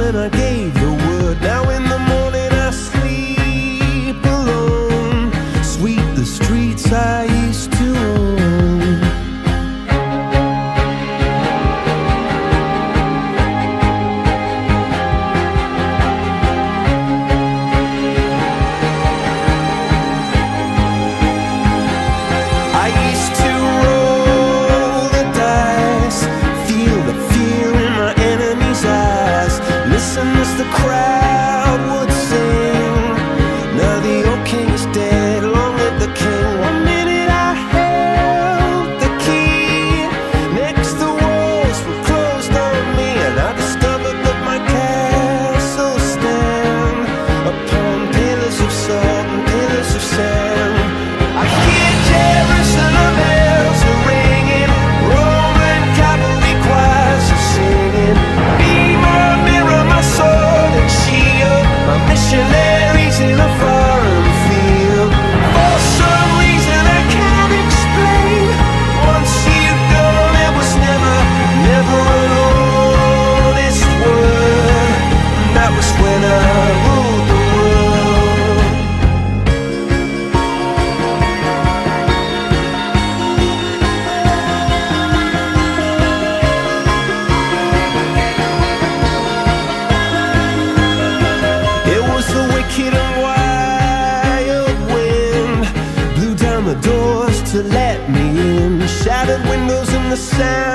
when I gave the word. Now in the morning I sleep alone. Sweep the streets I used to own. I used to roll the dice, feel the fear in my enemy's eyes, listen as the crowd would sing. Now the old king is dead, long live the king. One minute I held the key, next the walls were closed on me, and I discovered that my castle stand upon pillars of salt and pillars of sand. I hear Jerusalem bells are ringing, Roman cavalry choirs are singing. Be my mirror, my sword and shield, my missionaries in a foreign field. For some reason I can't explain, once you've gone there was never, never an honest word. And that was when I ruled the world. It was the wicked and wild wind, blew down the doors to let me in, shattered windows in the sound